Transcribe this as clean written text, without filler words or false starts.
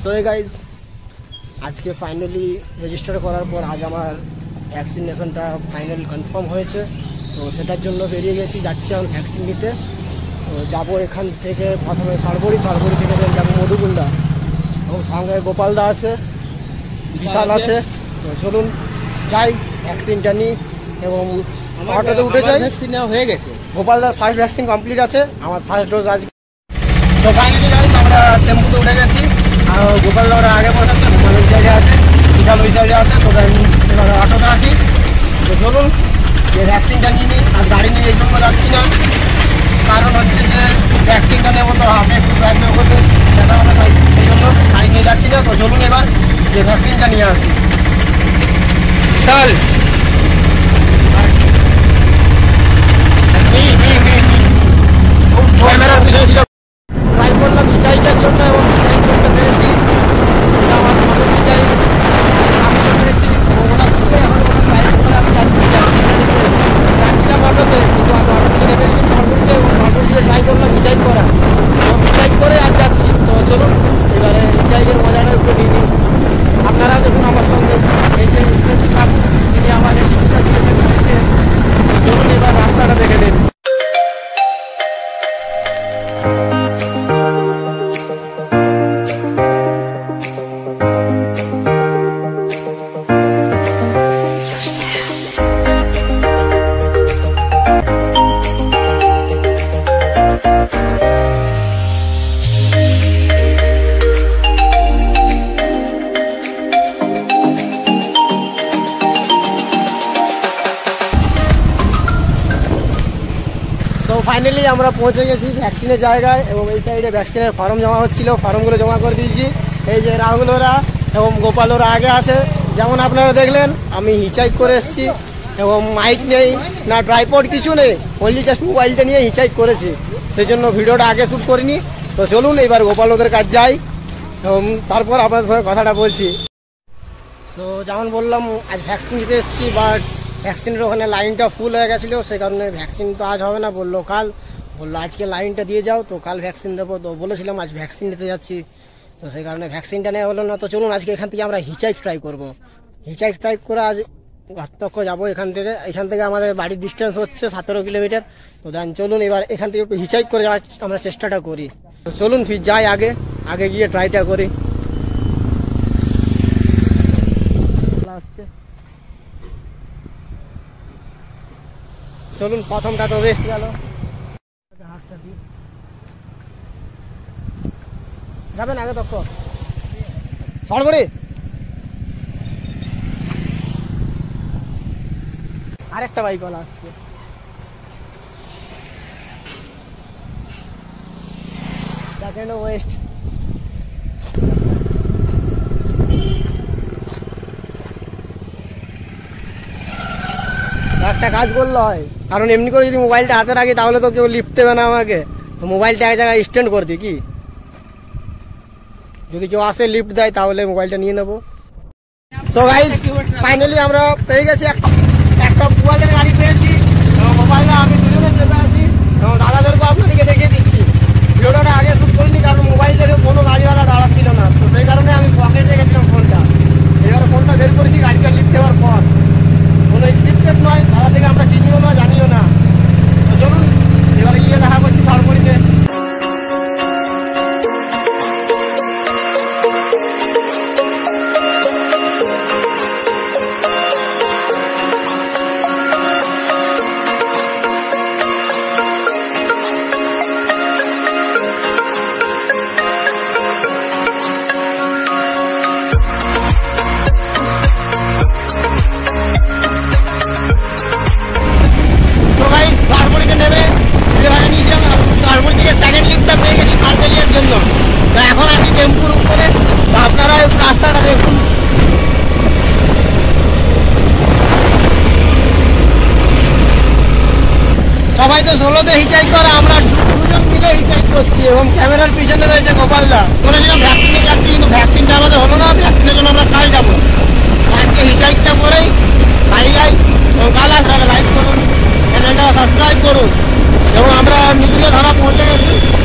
So guys আজকে finally register করার পর আজ আমার ভ্যাকসিনেশনটা ফাইনাল কনফার্ম হয়েছে। তো সেটার জন্য বেরিয়ে গেছি, যাচ্ছি আমি ভ্যাকসিন নিতে। তো যাবো এখান থেকে প্রথমে সরবরি থেকে যাবো মধুকুন্ডা, এবং সঙ্গে গোপালদা আছে, বিশাল আছে। তো চলুন যাই, ভ্যাকসিনটা নিই এবং অটোতে উঠে যাই। ভ্যাকসিন নেওয়া হয়ে গেছে, গোপালদার ফার্স্ট ভ্যাকসিন কমপ্লিট আছে, আমার ফার্স্ট ডোজ আজকে। তো ফাইনালি গাইজ আমরা টেম্পুতে উঠে গেছি, আর গোপালদা ওরা আগে বসাচ্ছে, গোপাল ওই সাইডে আছে, বিশাল ওই সাইডে আছে। তো এবার অটোতে আসি। তো চলুন যে ভ্যাকসিনটা নিয়ে নিই। আর গাড়ি নিয়ে এই জন্য যাচ্ছি না, কারণ হচ্ছে যে ভ্যাকসিনটা নেবো তো হাতে একটু প্রবলেম করবে, সেটা হবে তাই এই জন্য গাড়ি নিয়ে যাচ্ছি না। তো চলুন এবার যে ভ্যাকসিনটা নিয়ে আসি। চল ক্যামেরার পিছনে ছিল, ট্রাই করলাম হিচাইটার জন্য এবং হিচাই করতে পেরেছি। এটা আমার ভালো হিচাই পেরেছি এবং ওটা শুনে এখন ওটা ট্রাই করে আমি যাচ্ছিলাম অটোতে, কিন্তু আমি অটো থেকে নেমেছি সরবরিতে এবং সরবরি দিয়ে ট্রাই করলাম হিচাই করা এবং হিচাই করে আর যাচ্ছি। তো চলুন এবারে হিচাইয়ের মজাটা একটু নিয়ে নিই। আপনারা দেখুন আমার সঙ্গে এই যে তিনি আমাদের চলুন এবার রাস্তাটা দেখে নিন। ফাইনালি আমরা পৌঁছে গেছি ভ্যাকসিনের জায়গায়, এবং এই সাইডে ভ্যাকসিনের ফর্ম জমা হচ্ছিল, ফর্মগুলো জমা করে দিয়েছি। এই যে রাহুল ওরা এবং গোপাল ওরা আগে আছে, যেমন আপনারা দেখলেন আমি হিচাই করে এসেছি এবং মাইক নেই না, ট্রাইপড কিছু নেই, অনলি জাস্ট মোবাইলটা নিয়ে হিচাই করেছি, সেই জন্য ভিডিওটা আগে শ্যুট করিনি। তো চলুন এবার গোপাল ওদের কাছে যাই এবং তারপর আপনাদের সঙ্গে কথাটা বলছি। সো যেমন বললাম আজ ভ্যাকসিন দিতে এসেছি, বাট ভ্যাকসিনের ওখানে লাইনটা ফুল হয়ে গেছিলো, সেই কারণে ভ্যাকসিন তো আজ হবে না, বললো কাল, বললো আজকে লাইনটা দিয়ে যাও, তো কাল ভ্যাকসিন দেবো। তো বলেছিলাম আজ ভ্যাকসিন নিতে যাচ্ছি, তো সেই কারণে ভ্যাকসিনটা নেওয়া হলো না। তো চলুন আজকে এখান থেকে আমরা হিচাইক ট্রাই করবো। হিচাইক ট্রাই করে আজ ঘাটতক্ষ যাবো। এখান থেকে আমাদের বাড়ির ডিস্টেন্স হচ্ছে 17 কিলোমিটার। তো দেন চলুন এবার এখান থেকে একটু হিচাইক করে যাওয়ার আমরা চেষ্টাটা করি। তো চলুন ফির যাই, আগে গিয়ে ট্রাইটা করি। চলুন প্রথমটা তো বেশ গেল, যাবেন আগে তক্ষ সরবরি। আরেকটা বাইক ওলা আসছে, সেকেন্ড ওয়েস্ট। একটা কাজ করলে হয়, কারণ এমনি করে যদি মোবাইলটা হাতে রাখি তাহলে তো কেউ লিফট দেবে না আমাকে, তো মোবাইলটা এক জায়গায় স্ট্যান্ড করে দিই, কি যদি কেউ আসে লিফট দেয় তাহলে মোবাইলটা নিয়ে নেবো। সো গাইস ফাইনালি আমরা পেয়ে গেছি একটা মোবাইলের গাড়ি পেয়েছি, মোবাইলটা আমি দুজনে চেপে আছি এবং দাদাদেরকে আপনাদেরকে দেখিয়ে দিচ্ছি। ভিডিওটা আগে শুট করিনি কারণ মোবাইল থেকে কোনো গাড়িওয়ালা দাঁড়াচ্ছিল না, তো সেই কারণে আমি পকেটে রেখেছিলাম ফোনটা। এবার ফোনটা বের করেছি গাড়িটা লিফট দেওয়ার পর, কোনো স্ক্রিপ্টেড নয়, দাদা থেকে আমরা চিনিও না জানিও না। তো চলুন এবারে গিয়ে দেখা করছি সরবরিতে। এখন আমি টেম্পুর উপরে, আপনারা রাস্তাটা দেখুন। সবাই তো ষোলোতে হিচাই করে, আমরা দুজন মিলে হিচাই করছি এবং ক্যামেরার পিছনে রয়েছে গোপালদা। বলেছিলাম ভ্যাকসিনে যাচ্ছি, কিন্তু ভ্যাকসিনটা আমাদের হলো না, ভ্যাকসিনের জন্য আমরা কাল যাবো। আজকে হিচাইটা করেই বাড়ি যাই এবং কাল আসবে। লাইক করুন, চ্যানেলটা সাবস্ক্রাইব করুন এবং আমরা নিগুলো ধারা পৌঁছে গেছি।